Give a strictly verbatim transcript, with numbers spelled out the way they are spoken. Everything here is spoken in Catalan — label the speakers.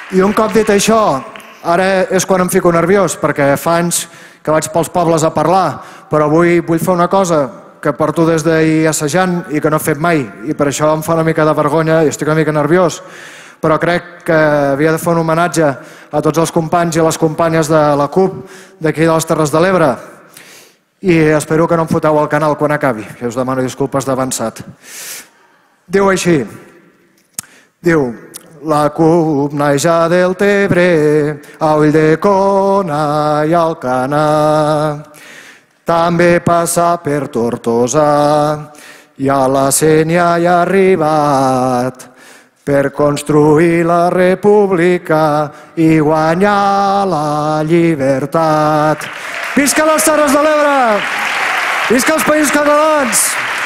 Speaker 1: I un cop dit això, ara és quan em fico nerviós, perquè fa anys que vaig pels pobles a parlar, però avui vull fer una cosa que porto des d'ahir assajant i que no he fet mai, i per això em fa una mica de vergonya i estic una mica nerviós, però crec que havia de fer un homenatge a tots els companys i les companyes de la CUP d'aquí de les Terres de l'Ebre, i espero que no em foteu al canal quan acabi, i us demano disculpes d'avançat. Diu així, diu: la CUP naixia del Tebre, a Ulldecona i Alcanar. També passa per Tortosa i a la Sénia hi ha arribat per construir la república i guanyar la llibertat. Visca les Terres de l'Ebre! Visca els Països Catalans!